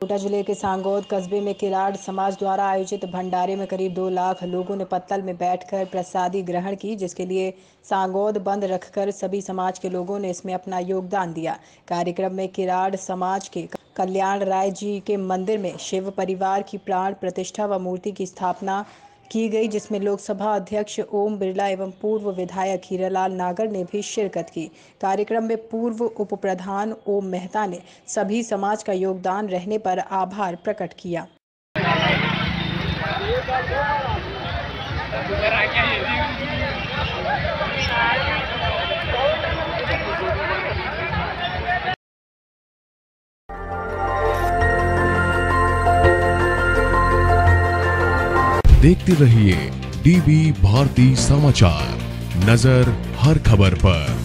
कोटा जिले के सांगोद कस्बे में किराड़ समाज द्वारा आयोजित भंडारे में करीब 2 लाख लोगों ने पत्तल में बैठकर प्रसादी ग्रहण की, जिसके लिए सांगोद बंद रखकर सभी समाज के लोगों ने इसमें अपना योगदान दिया। कार्यक्रम में किराड़ समाज के कल्याण राय जी के मंदिर में शिव परिवार की प्राण प्रतिष्ठा व मूर्ति की स्थापना की गई, जिसमें लोकसभा अध्यक्ष ओम बिरला एवं पूर्व विधायक हीरालाल नागर ने भी शिरकत की। कार्यक्रम में पूर्व उप प्रधान ओम मेहता ने सभी समाज का योगदान रहने पर आभार प्रकट किया। देखते रहिए डीवी भारती समाचार, नजर हर खबर पर।